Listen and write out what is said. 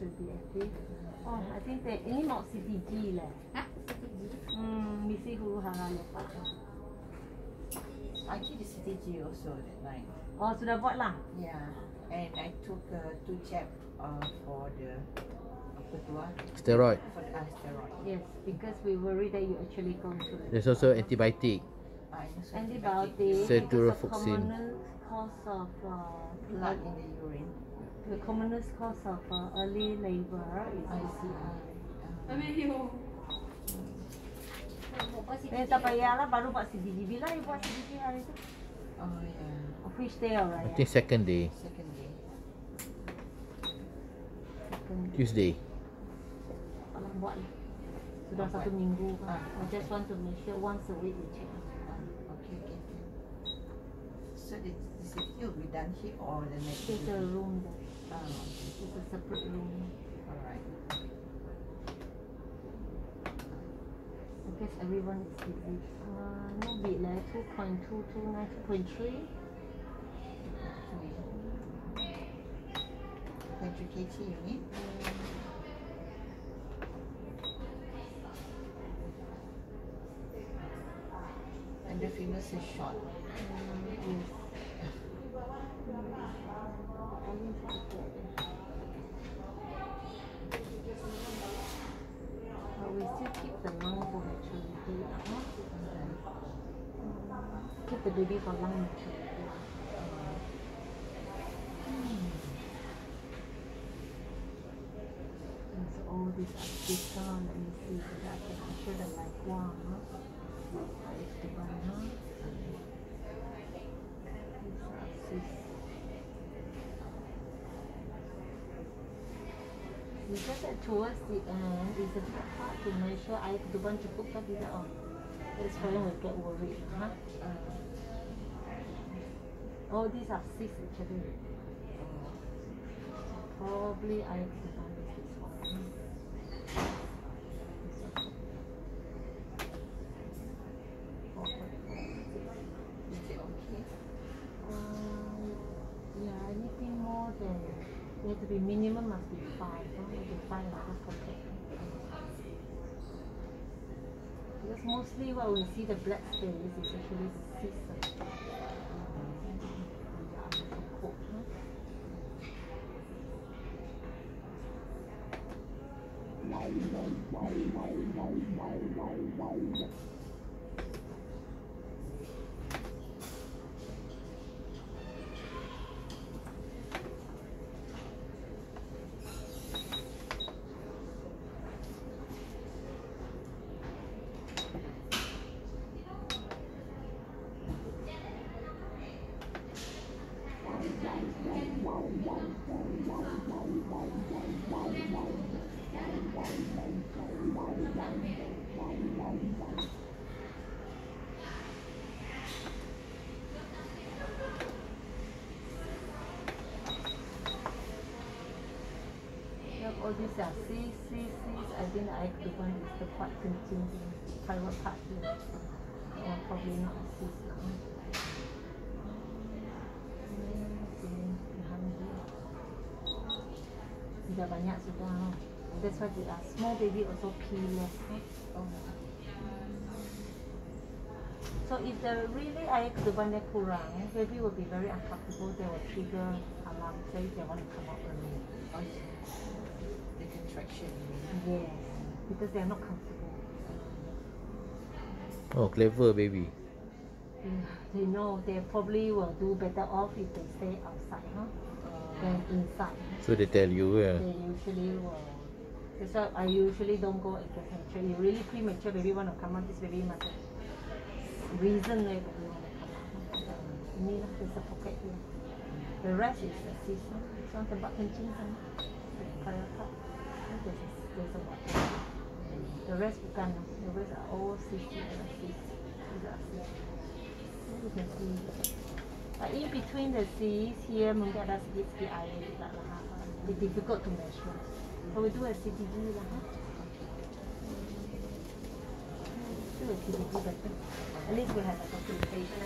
should be active. Oh, I think ini mau CTG lah. Hah? CTG? Misi huru hara lupa. Actually, the CTG also that night. Oh, sudah buat lah? Yeah, and I took 2 jab for the steroid. For the steroid. Yes, because we worry that you actually go to. There's also antibiotic. Antibiotic. Ceftriaxone. Commonest cause of blood in the urine. The commonest cause of early labor is ICI. Tak payahlah, baru buat CDG. Bila you buat CDG hari tu? Oh yeah. Which day alright? I think second day. Second day. Tuesday. Kalau buat sudah 1 minggu kan. I just want to make sure once a week we check. Okay. So the CDG will be done here or the next? It's a room there. Okay. It's a separate room. Alright. I guess everyone is busy. No bit lah, 2.229, 2.3. 3 kg you mean? And the femurs is short. Yes. We still keep the lung for maturity. Keep the baby for lung maturity. And so all these are different. Let me see whether I can measure them like one. It's the one, huh? These are 6. It's just that towards the end, it's a bit hard to measure air ketuban cukup ke tidak. That's why we get worried. Huh? Oh, these are 6 actually. Probably air ketuban is this one. Is it okay? Yeah, anything more than it has to be minimum must be 5. Maybe 5 is okay. Because mostly what we see the black space is actually the cyst. All these are C. I think I could one is the part continuing private part here. Or probably not a cyst now. Sudah banyak sudah. That's why the small baby also pee less. So if the really air ketuban dia kurang, baby will be very uncomfortable. They will trigger alarm, say they want to come out early. The contraction. Yes, because they are not comfortable. Oh, clever baby. Yeah, they know they probably will do better off if they stay outside, than inside. So they tell you, yeah. They usually will. That's why I usually don't go against nature. You really premature baby want to come out, this baby must have reason why baby want to come out. Ini lah, there's a pocket here. The rest is the cyst. So tempat kencing sana. Kayak there's a water. The rest bukan. The rest are all cysts. These are cysts. You can see. But in between the cysts here mungkin ada sedikit air juga lah. It's difficult to measure. So we do a CTG lah. Do a CTG better. At least we have a documentation.